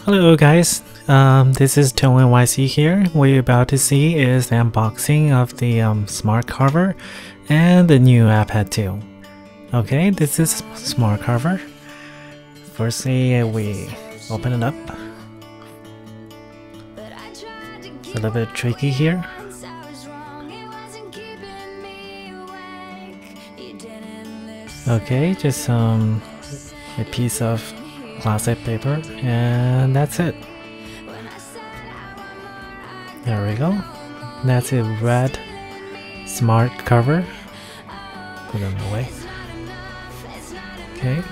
Hello guys, this is Tone NYC here. What you're about to see is the unboxing of the Smart Carver and the new iPad 2. Okay, this is Smart Carver. Firstly, we open it up. A little bit tricky here. Okay, just a piece of plastic paper, and that's it. There we go. That's a red Smart Carver. Put it away. Okay.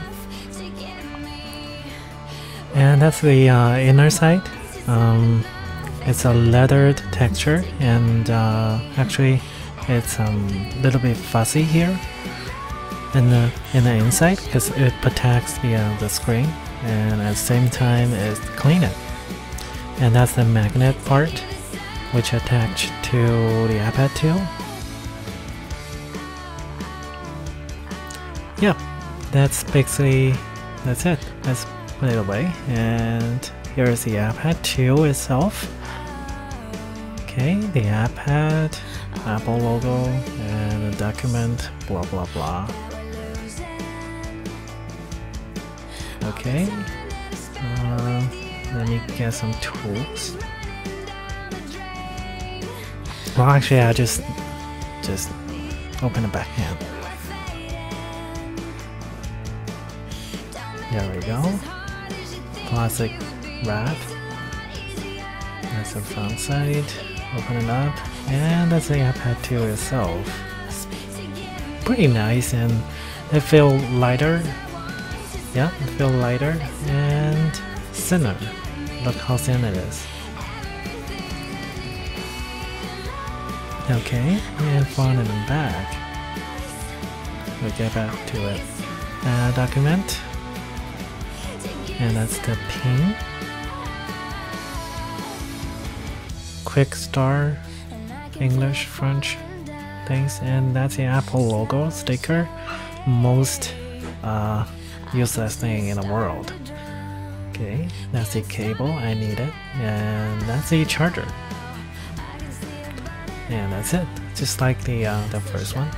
And that's the inner side. It's a leathered texture, and actually it's a little bit fuzzy here in the inside because it protects the screen, and at the same time it's cleaner. And that's the magnet part which attached to the iPad 2. Yeah, that's basically that's it. Let's put it away, and here's the iPad 2 itself. Okay, the iPad, Apple logo, and the document, blah blah blah. Okay, let me get some tools. Well, actually, I just open the back hand. There we go. Plastic wrap. That's the front side. Open it up, and that's the iPad 2 itself. It's pretty nice, and it feels lighter. Yeah, it feels lighter and thinner. Look how thin it is. Okay, and front and back. We'll get back to it. Document. And that's the pin. Quick start, English, French things, and that's the Apple logo sticker. Most useless thing in the world. Okay, that's the cable, I need it, and that's the charger. And that's it, just like the first one.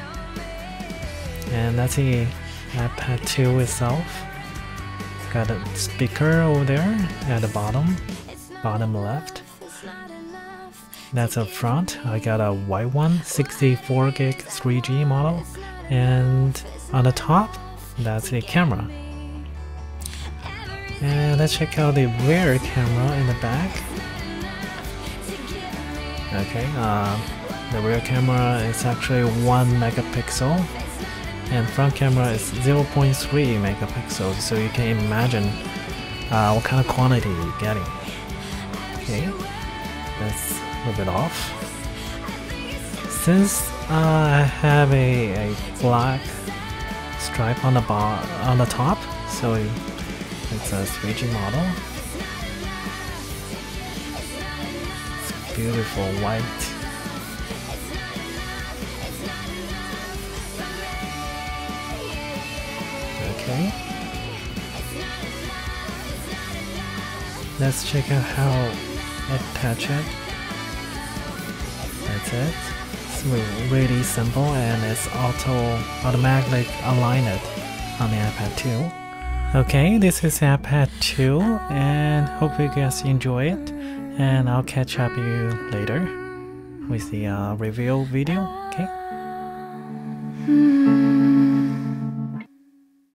And that's the iPad 2 itself. Got a speaker over there at the bottom left. That's up front. I got a white one, 64 gig 3G model, and on the top, that's the camera. And let's check out the rear camera in the back. Okay, the rear camera is actually 1 megapixel, and front camera is 0.3 megapixels, so you can imagine what kind of quantity you're getting. Okay, that's a little bit off. Since I have a black stripe on the top, so it's a 3G model. It's beautiful white. Okay. Let's check out how it attach it. That's it. It's really simple, and it's automatically align it on the iPad 2. Okay, this is iPad 2, and hope you guys enjoy it, and I'll catch up you later with the review video. Okay.